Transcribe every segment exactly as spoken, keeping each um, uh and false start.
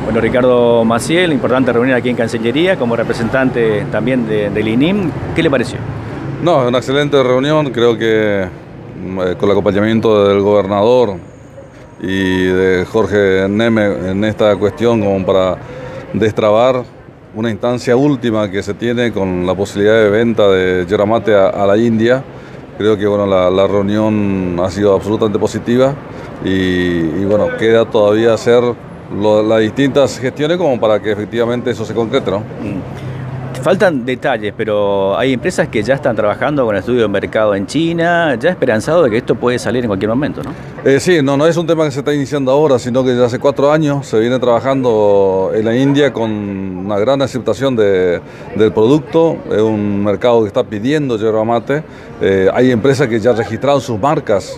Bueno, Ricardo Maciel, importante reunión aquí en Cancillería como representante también de, del I N I M. ¿Qué le pareció? No, una excelente reunión, creo que eh, con el acompañamiento del gobernador y de Jorge Neme en esta cuestión como para destrabar una instancia última que se tiene con la posibilidad de venta de yerba mate a, a la India. Creo que bueno, la, la reunión ha sido absolutamente positiva y, y bueno, queda todavía hacer lo, las distintas gestiones como para que efectivamente eso se concrete, ¿no? Mm. Faltan detalles, pero hay empresas que ya están trabajando con el estudio de mercado en China, ya esperanzado de que esto puede salir en cualquier momento, ¿no? Eh, sí, no, no es un tema que se está iniciando ahora, sino que ya hace cuatro años se viene trabajando en la India con una gran aceptación de, del producto. Es un mercado que está pidiendo yerba mate. Eh, hay empresas que ya registraron sus marcas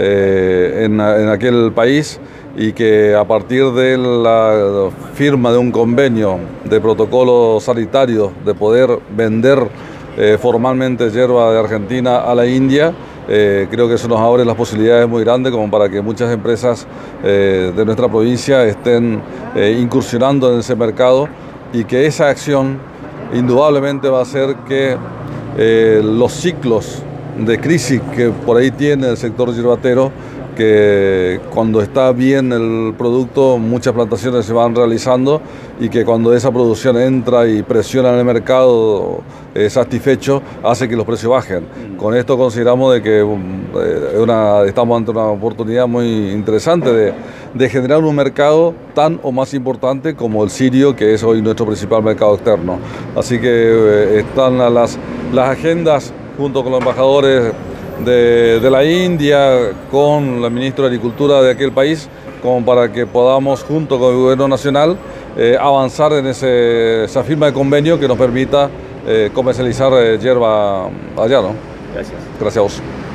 eh, en, en aquel país y que a partir de la firma de un convenio de protocolo sanitario de poder vender eh, formalmente yerba de Argentina a la India, Eh, creo que eso nos abre las posibilidades muy grandes como para que muchas empresas eh, de nuestra provincia estén eh, incursionando en ese mercado y que esa acción indudablemente va a hacer que eh, los ciclos de crisis que por ahí tiene el sector yerbatero, que cuando está bien el producto muchas plantaciones se van realizando y que cuando esa producción entra y presiona en el mercado eh, satisfecho hace que los precios bajen. Mm. Con esto consideramos de que eh, una, estamos ante una oportunidad muy interesante de, de generar un mercado tan o más importante como el sirio, que es hoy nuestro principal mercado externo. Así que eh, están las, las agendas junto con los embajadores De, de la India, con la ministra de Agricultura de aquel país, como para que podamos, junto con el gobierno nacional, eh, avanzar en ese, esa firma de convenio que nos permita eh, comercializar eh, yerba allá, ¿no? Gracias. Gracias a vos.